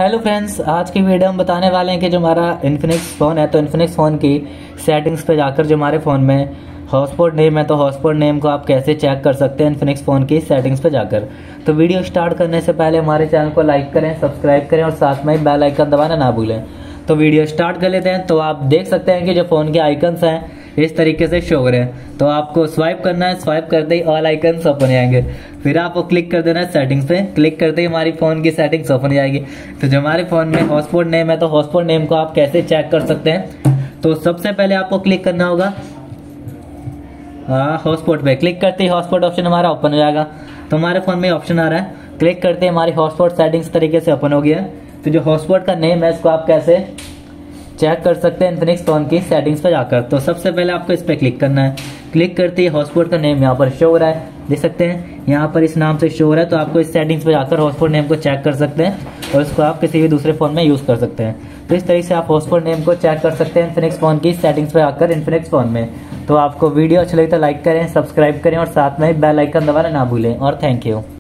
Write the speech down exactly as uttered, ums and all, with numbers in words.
Hello friends, आज की video हम बताने वाले हैं कि जो हमारा इन्फिनिक्स फ़ोन है तो इन्फिनिक्स फ़ोन की सेटिंग्स पे जाकर जो हमारे फ़ोन में हॉटस्पॉट नेम है तो हॉटस्पॉट नेम को आप कैसे चेक कर सकते हैं इन्फिनिक्स फ़ोन की सेटिंग्स पे जाकर। तो वीडियो स्टार्ट करने से पहले हमारे चैनल को लाइक करें, सब्सक्राइब करें और साथ में बेल आइकन दबाना ना भूलें। तो वीडियो स्टार्ट कर लेते हैं। तो आप देख सकते हैं कि जो फ़ोन के आइकन्स हैं इस तरीके से शो हो रहे हैं। तो आपको स्वाइप करना है, स्वाइप करते ही ऑल आइकन्स ओपन हो जाएंगे। फिर आपको क्लिक कर देना है सेटिंग्स पे, क्लिक करते ही हमारी फ़ोन की सेटिंग्स ओपन हो जाएगी। तो जो हमारे फ़ोन में हॉटस्पॉट नेम है तो हॉटस्पॉट नेम को आप कैसे चेक कर सकते हैं। तो सबसे पहले आपको क्लिक करना होगा हॉटस्पॉट पे। क्लिक करते ही हॉटस्पॉट ऑप्शन हमारा ओपन हो जाएगा। तो हमारे फ़ोन में ऑप्शन आ रहा है, क्लिक करते ही हमारी हॉटस्पॉट सेटिंग्स तरीके से ओपन हो गया है। तो जो हॉटस्पॉट का नेम है इसको आप कैसे चेक कर सकते हैं इन्फिनिक्स फ़ोन की सेटिंग्स पर जाकर। तो सबसे पहले आपको इस पर क्लिक करना है। क्लिक करते ही हॉटस्पॉट का नेम यहाँ पर शो हो रहा है, देख सकते हैं यहाँ पर इस नाम से शो हो रहा है। तो आपको इस सेटिंग्स पर जाकर हॉटस्पॉट नेम को चेक कर सकते हैं और इसको आप किसी भी दूसरे फ़ोन में यूज़ कर सकते हैं। तो इस तरीके से आप हॉटस्पॉट नेम को चेक कर सकते हैं इन्फिनिक्स फ़ोन की सेटिंग्स पर जाकर इन्फिनिक्स फ़ोन में। तो आपको वीडियो अच्छी लगी तो लाइक करें, सब्सक्राइब करें और साथ में बेल आइकन दबाना ना भूलें। और थैंक यू।